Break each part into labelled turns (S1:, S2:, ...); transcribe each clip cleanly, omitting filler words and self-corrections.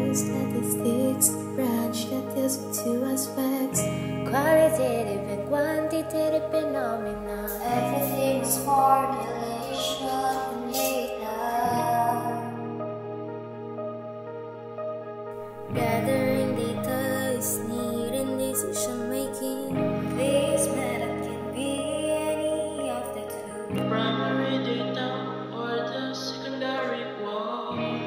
S1: statistics, branch that deals with two aspects: qualitative and quantitative phenomena.
S2: Everything is formulation and data.
S1: Gathering data is needed in decision making.
S2: This method can be any of the two:
S3: primary data or the secondary one.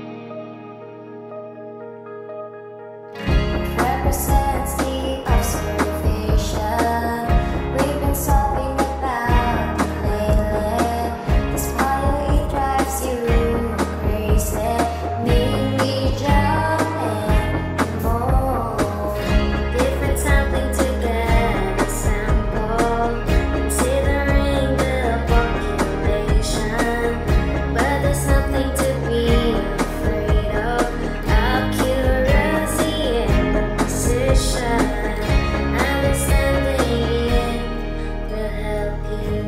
S2: Represents the observation we've been solving about lately. This finally drives you crazy, make me jump and move.
S1: Different sampling to get a sample, considering the population. But there's something to be afraid of: accuracy and precision. Understanding it will help you.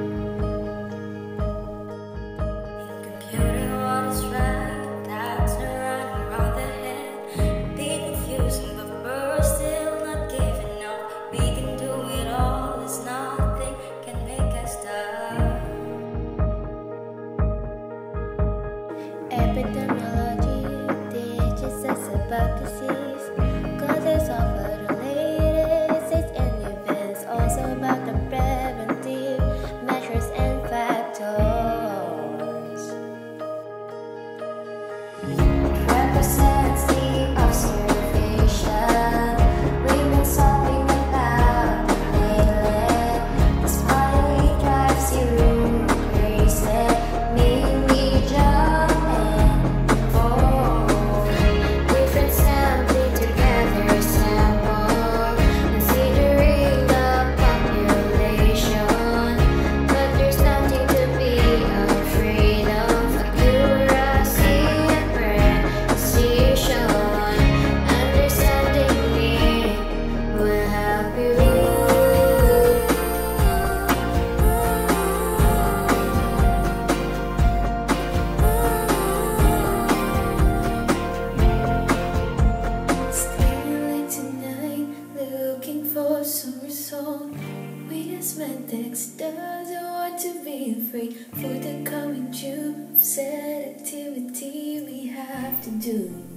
S2: In computing what is right, doubts are running around the head. Be confusing, but we're still not giving up. We can do it all, there's nothing can make us stop.
S1: Epidemiology teaches us about disease, causes of related disease and events, also about the preventive measures and factors.
S2: Represents the observation we've been solving about lately. This finally drives you crazy, make me jump and fall.
S1: Different sampling together a sample, considering the population. But there's nothing to be afraid of: accuracy and precision. Understanding it will help you. Staying late tonight, looking for some result. We as MedTech doesn't want to be afraid for the coming June. Set activity we have to do.